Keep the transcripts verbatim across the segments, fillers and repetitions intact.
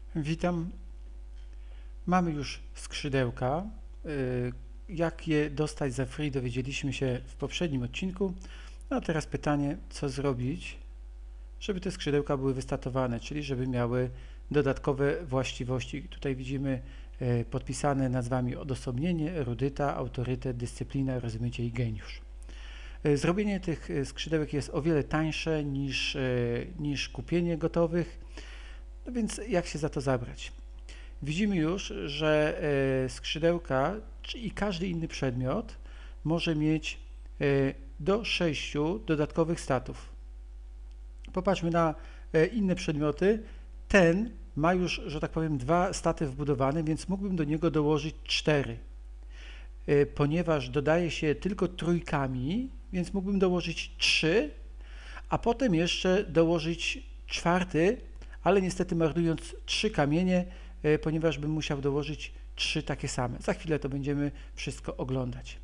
Witam. Mamy już skrzydełka. Jak je dostać za free, dowiedzieliśmy się w poprzednim odcinku. No a teraz pytanie, co zrobić, żeby te skrzydełka były wystatowane, czyli żeby miały dodatkowe właściwości. Tutaj widzimy podpisane nazwami odosobnienie, erudyta, autorytet, dyscyplina, rozmycie i geniusz. Zrobienie tych skrzydełek jest o wiele tańsze niż, niż kupienie gotowych, no więc jak się za to zabrać? Widzimy już, że skrzydełka i każdy inny przedmiot może mieć do sześciu dodatkowych statów. Popatrzmy na inne przedmioty. Ten ma już, że tak powiem, dwa staty wbudowane, więc mógłbym do niego dołożyć cztery. Ponieważ dodaje się tylko trójkami, więc mógłbym dołożyć trzy, a potem jeszcze dołożyć czwarty, ale niestety marnując trzy kamienie, ponieważ bym musiał dołożyć trzy takie same. Za chwilę to będziemy wszystko oglądać.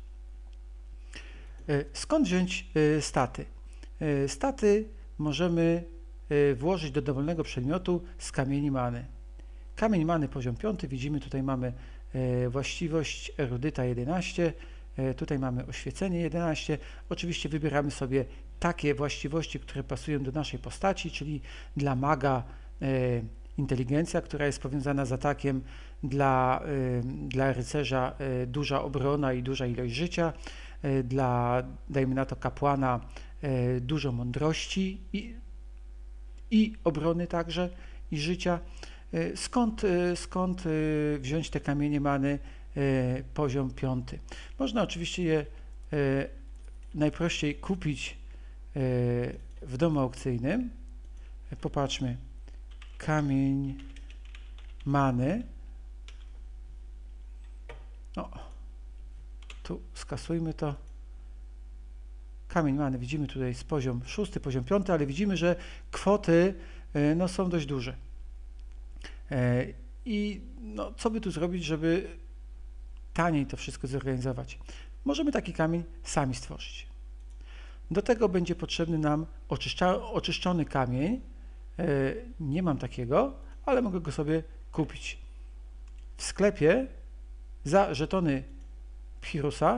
Skąd wziąć staty? Staty możemy włożyć do dowolnego przedmiotu z kamieni many. Kamień many poziom piąty, widzimy tutaj mamy właściwość erudyta jedenaście, tutaj mamy oświecenie jedenaście. Oczywiście wybieramy sobie takie właściwości, które pasują do naszej postaci, czyli dla maga inteligencja, która jest powiązana z atakiem, dla, dla rycerza duża obrona i duża ilość życia, dla, dajmy na to, kapłana dużo mądrości i, i obrony także, i życia. Skąd, skąd wziąć te kamienie many poziom piąty? Można oczywiście je najprościej kupić w domu aukcyjnym. Popatrzmy. Kamień many. No, tu skasujmy to. Kamień many widzimy tutaj z poziom szósty, poziom piąty, ale widzimy, że kwoty no, są dość duże. I no, co by tu zrobić, żeby taniej to wszystko zorganizować? Możemy taki kamień sami stworzyć. Do tego będzie potrzebny nam oczyszczony kamień. Nie mam takiego, ale mogę go sobie kupić. W sklepie za żetony Pirusa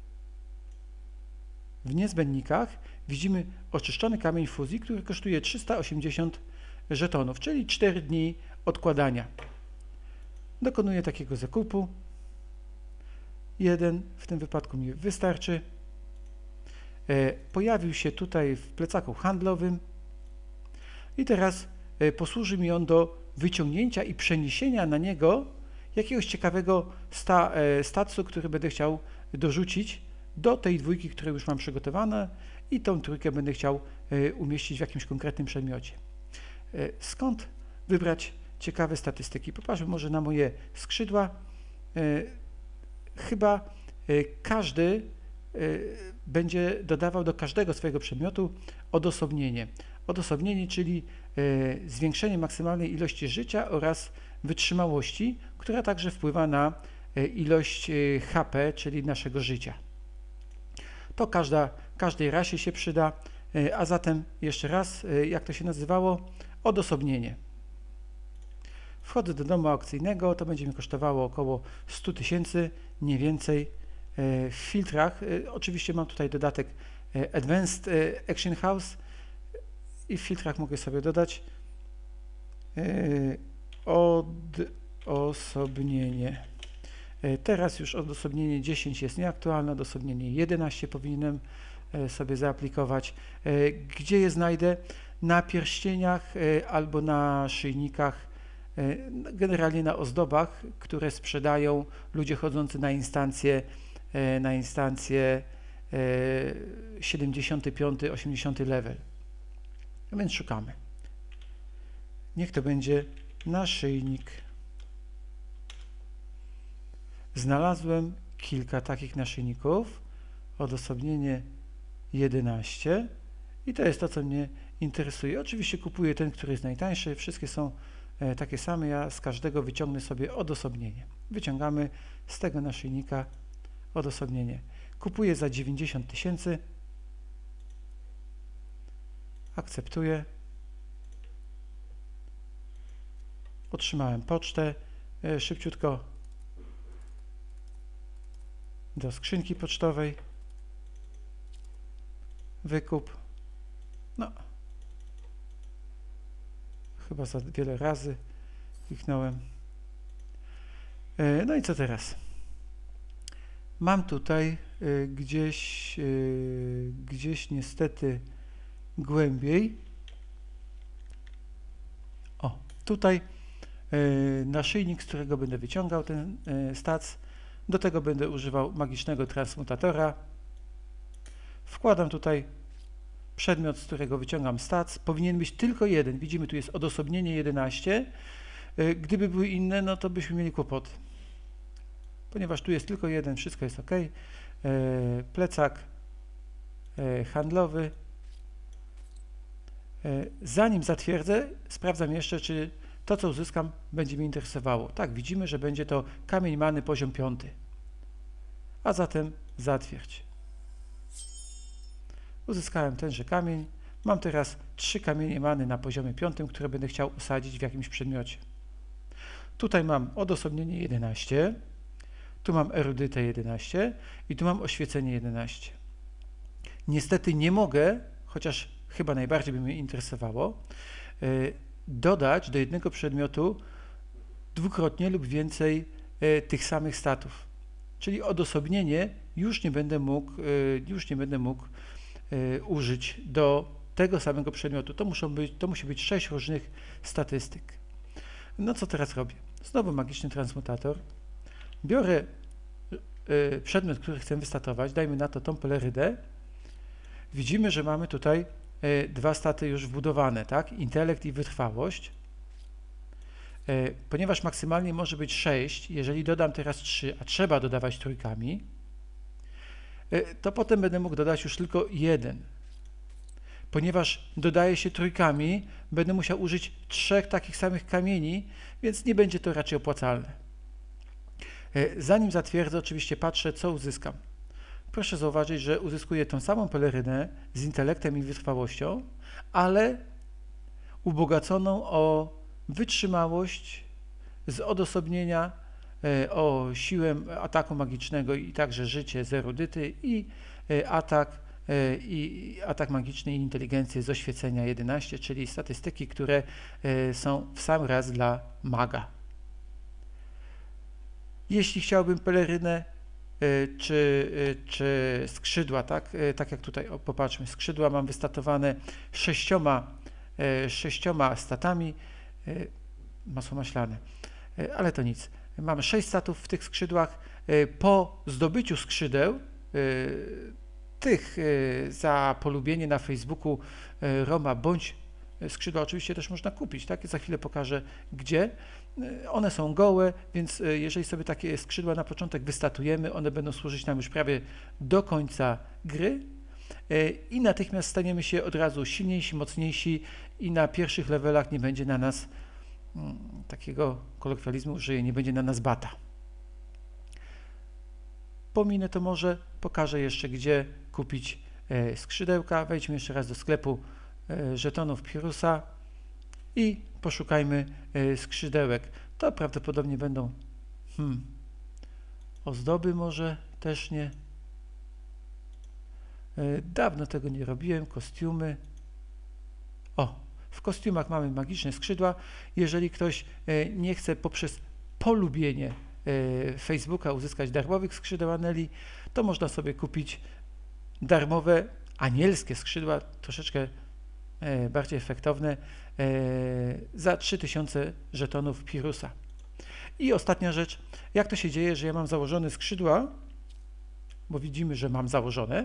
w niezbędnikach widzimy oczyszczony kamień fuzji, który kosztuje trzysta osiemdziesiąt żetonów, czyli cztery dni odkładania. Dokonuję takiego zakupu. Jeden w tym wypadku mi wystarczy. Pojawił się tutaj w plecaku handlowym i teraz posłuży mi on do wyciągnięcia i przeniesienia na niego jakiegoś ciekawego sta, statsu, który będę chciał dorzucić do tej dwójki, które już mam przygotowane, i tą trójkę będę chciał umieścić w jakimś konkretnym przedmiocie. Skąd wybrać ciekawe statystyki? Popatrzmy może na moje skrzydła. Chyba każdy będzie dodawał do każdego swojego przedmiotu odosobnienie. Odosobnienie, czyli zwiększenie maksymalnej ilości życia oraz wytrzymałości, która także wpływa na ilość H P, czyli naszego życia. To każda, każdej rasie się przyda, a zatem jeszcze raz, jak to się nazywało? Odosobnienie. Wchodzę do domu aukcyjnego, to będzie mi kosztowało około sto tysięcy, nie więcej. W filtrach, oczywiście mam tutaj dodatek Advanced Action House i w filtrach mogę sobie dodać odosobnienie. Teraz już odosobnienie dziesięć jest nieaktualne, odosobnienie jedenaście powinienem sobie zaaplikować. Gdzie je znajdę? Na pierścieniach albo na szyjnikach, generalnie na ozdobach, które sprzedają ludzie chodzący na instancje, na instancje siedemdziesiąty piąty, osiemdziesiąty level. A więc szukamy. Niech to będzie naszyjnik. Znalazłem kilka takich naszyjników. Odosobnienie jedenaście i to jest to, co mnie interesuje. Oczywiście kupuję ten, który jest najtańszy. Wszystkie są takie same. Ja z każdego wyciągnę sobie odosobnienie. Wyciągamy z tego naszyjnika odosobnienie. Kupuję za dziewięćdziesiąt tysięcy. Akceptuję. otrzymałem pocztę, e, szybciutko do skrzynki pocztowej, wykup, no, chyba za wiele razy kliknąłem. E, no i co teraz? Mam tutaj y, gdzieś, y, gdzieś niestety głębiej, o, tutaj y, naszyjnik, z którego będę wyciągał ten y, stac, do tego będę używał magicznego transmutatora. Wkładam tutaj przedmiot, z którego wyciągam stac, powinien być tylko jeden, widzimy tu jest odosobnienie jedenaście, y, gdyby były inne, no to byśmy mieli kłopot. Ponieważ tu jest tylko jeden, wszystko jest ok. E, plecak e, handlowy. E, zanim zatwierdzę, sprawdzam jeszcze, czy to, co uzyskam, będzie mnie interesowało. Tak, widzimy, że będzie to kamień many poziom piąty. A zatem zatwierdź. Uzyskałem tenże kamień. Mam teraz trzy kamienie many na poziomie piątym, które będę chciał usadzić w jakimś przedmiocie. Tutaj mam odosobnienie jedenaście. Tu mam erudytę jedenaście i tu mam oświecenie jedenaście. Niestety nie mogę, chociaż chyba najbardziej by mnie interesowało, yy, dodać do jednego przedmiotu dwukrotnie lub więcej yy, tych samych statów. Czyli odosobnienie już nie będę mógł, yy, już nie będę mógł yy, użyć do tego samego przedmiotu. To, muszą być, to musi być sześć różnych statystyk. No co teraz robię? Znowu magiczny transmutator. Biorę y, przedmiot, który chcę wystatować, dajmy na to tą pelerydę. Widzimy, że mamy tutaj y, dwa staty już wbudowane, tak? Intelekt i wytrwałość. Y, ponieważ maksymalnie może być sześć, jeżeli dodam teraz trzy, a trzeba dodawać trójkami, y, to potem będę mógł dodać już tylko jeden. Ponieważ dodaje się trójkami, będę musiał użyć trzech takich samych kamieni, więc nie będzie to raczej opłacalne. Zanim zatwierdzę, oczywiście patrzę, co uzyskam. Proszę zauważyć, że uzyskuję tą samą pelerynę z intelektem i wytrwałością, ale ubogaconą o wytrzymałość z odosobnienia, o siłę ataku magicznego i także życie z erudyty i atak, i atak magiczny i inteligencję z oświecenia jedenaście, czyli statystyki, które są w sam raz dla maga. Jeśli chciałbym pelerynę y, czy, y, czy skrzydła, tak, y, tak jak tutaj, o, popatrzmy, skrzydła mam wystatowane sześcioma, y, sześcioma statami, y, masło maślane, y, ale to nic. Mamy sześć statów w tych skrzydłach. Y, po zdobyciu skrzydeł, y, tych y, za polubienie na Facebooku y, Roma bądź skrzydła oczywiście też można kupić, tak? Za chwilę pokażę gdzie. One są gołe, więc jeżeli sobie takie skrzydła na początek wystatujemy, one będą służyć nam już prawie do końca gry i natychmiast staniemy się od razu silniejsi, mocniejsi i na pierwszych levelach nie będzie na nas, takiego kolokwializmu użyję, nie będzie na nas bata. Pominę to może, pokażę jeszcze gdzie kupić skrzydełka. Wejdźmy jeszcze raz do sklepu żetonów Pirusa i poszukajmy skrzydełek. To prawdopodobnie będą hmm, ozdoby, może też nie. Dawno tego nie robiłem. Kostiumy. O, w kostiumach mamy magiczne skrzydła. Jeżeli ktoś nie chce poprzez polubienie Facebooka uzyskać darmowych skrzydeł Aneli, to można sobie kupić darmowe anielskie skrzydła, troszeczkę bardziej efektowne, za trzy tysiące żetonów Pirusa. I ostatnia rzecz, jak to się dzieje, że ja mam założone skrzydła, bo widzimy, że mam założone,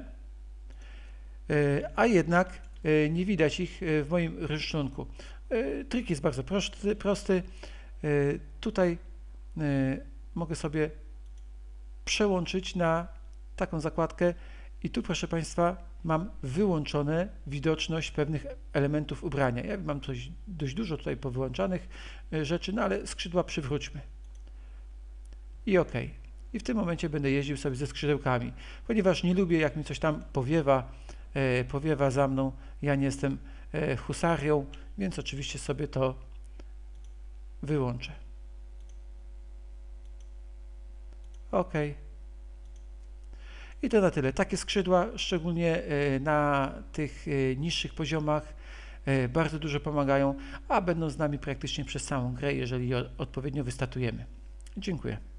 a jednak nie widać ich w moim ryszczunku. Trik jest bardzo prosty. prosty. Tutaj mogę sobie przełączyć na taką zakładkę i tu, proszę Państwa, mam wyłączone widoczność pewnych elementów ubrania. Ja mam coś, dość dużo tutaj powyłączanych rzeczy, no ale skrzydła przywróćmy. I OK. I w tym momencie będę jeździł sobie ze skrzydełkami. Ponieważ nie lubię, jak mi coś tam powiewa, e, powiewa za mną, ja nie jestem e, husarią, więc oczywiście sobie to wyłączę. OK. I to na tyle. Takie skrzydła, szczególnie na tych niższych poziomach, bardzo dużo pomagają, a będą z nami praktycznie przez całą grę, jeżeli odpowiednio wystatujemy. Dziękuję.